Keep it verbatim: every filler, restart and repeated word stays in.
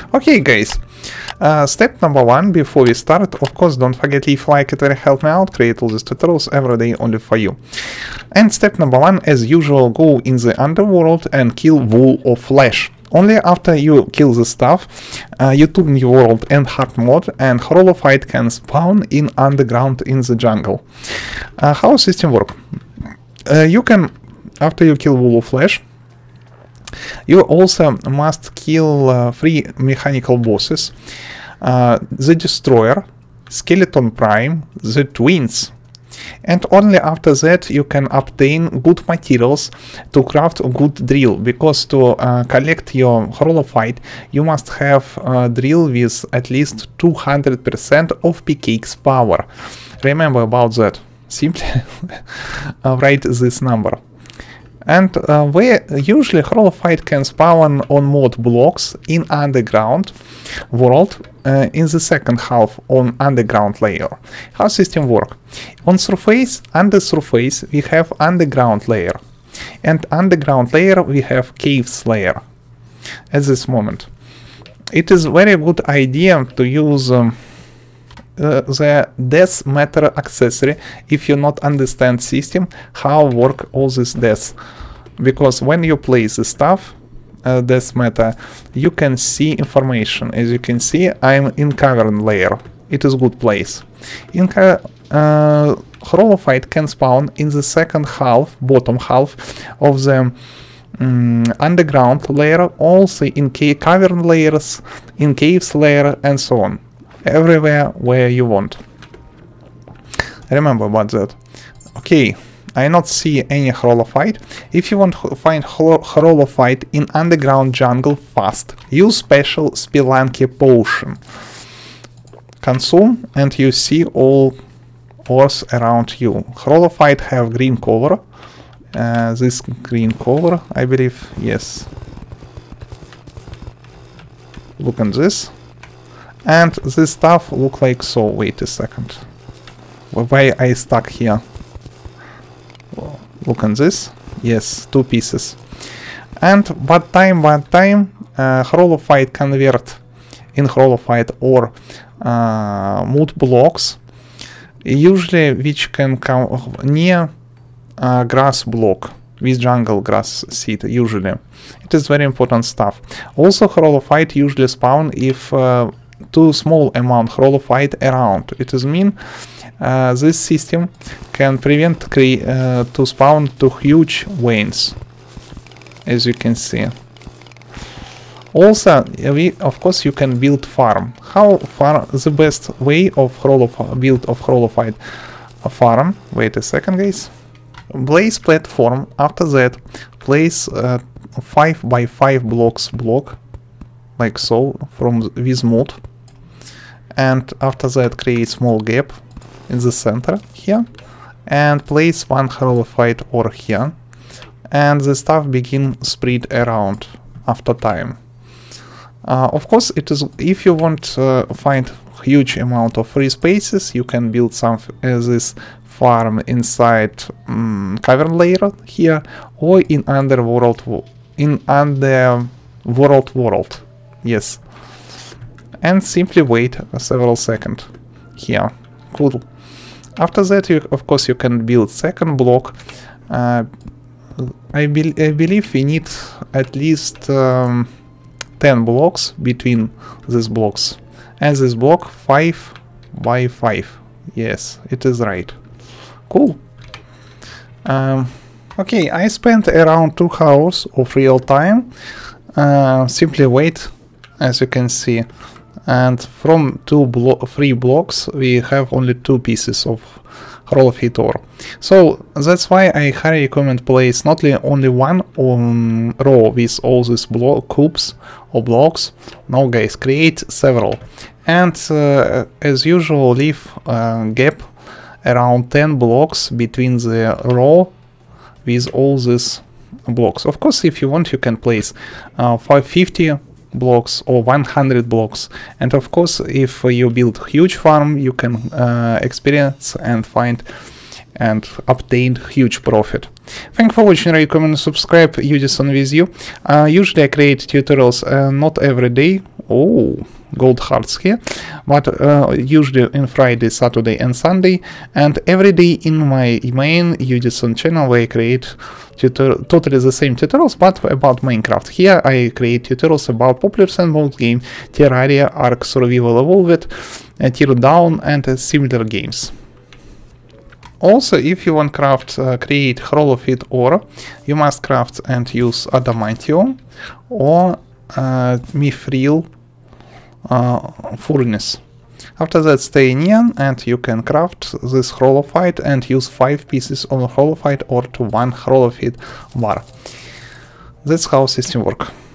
Okay guys, uh, step number one before we start, of course don't forget leave like, it will help me out, create all these tutorials every day only for you. And step number one, as usual, go in the underworld and kill Wool of Flesh. Only after you kill the stuff, uh, you turn new world and hard mode, and Holophyte can spawn in underground in the jungle. Uh, how system work? Uh, you can, after you kill Wool of Flesh, you also must kill uh, three mechanical bosses: uh, the Destroyer, Skeleton Prime, the Twins. And only after that you can obtain good materials to craft a good drill, because to uh, collect your Holophyte you must have a drill with at least two hundred percent of pickaxe power. Remember about that. Simply uh, write this number. And uh, where usually Holophyte can spawn on mod blocks in underground world, uh, in the second half on underground layer. How system work? On surface, under surface we have underground layer, and underground layer we have caves layer. At this moment, it is very good idea to use um, uh, the death matter accessory if you not understand system how work all this death, because when you place the stuff uh, death matter, you can see information. As you can see, I'm in cavern layer. It is good place. In uh, Holophyte can spawn in the second half, bottom half of the um, underground layer, also in ca cavern layers, in caves layer, and so on. Everywhere where you want. Remember about that. Okay, I not see any Holophyte. If you want to find Holophyte in underground jungle fast, use special Spelunky potion. Consume and you see all ores around you. Holophyte have green color. Uh, this green color, I believe, yes. Look at this. And this stuff look like so. Wait a second. Why I stuck here? Look at this. Yes, two pieces. And what time, what time uh, Holophyte convert in Holophyte or uh, mood blocks, usually which can come near uh, grass block with jungle grass seed. Usually, it is very important stuff. Also, Holophyte usually spawn if uh, too small amount Holophyte around. It is mean uh, this system can prevent cre uh, to spawn to huge veins, as you can see. Also, we, of course, you can build farm. How far the best way of Holophyte build of Holophyte farm? Wait a second, guys. Place platform. After that, place uh, five by five blocks block, like so, from with mod. And after that, create small gap in the center here, and place one Holophyte ore here, and the stuff begin spread around after time. Uh, of course, it is if you want uh, find huge amount of free spaces, you can build some uh, this farm inside um, cavern layer here, or in underworld in underworld world. Yes. And simply wait several seconds here. Cool. After that, you, of course, you can build second block. Uh, I, be I believe we need at least um, ten blocks between these blocks. And this block five by five. Yes, it is right. Cool. Um, okay, I spent around two hours of real time. Uh, simply wait, as you can see. And from two blo three blocks we have only two pieces of Holophyte ore. So that's why I highly recommend place not only one um, row with all these block cubes or blocks. No guys, create several. And uh, as usual, leave a gap around ten blocks between the row with all these blocks. Of course, if you want, you can place uh, five fifty blocks or one hundred blocks, and of course if you build huge farm you can uh, experience and find and obtain huge profit. Thank you for watching, recommend and subscribe, Udison with you. Uh, usually I create tutorials uh, not every day, Oh, gold hearts here, but uh, usually in Friday, Saturday and Sunday, and every day in my main Udison channel where I create tutor totally the same tutorials but about Minecraft. Here I create tutorials about popular sandbox game, Terraria, Ark Survival Evolved, uh, Teardown and uh, similar games. Also, if you want craft uh, create Holofit ore, you must craft and use adamantium or uh, mithril uh, furnace. After that, stay neon and you can craft this holophyte and use five pieces of holophyte or to one holophyte bar. That's how system works.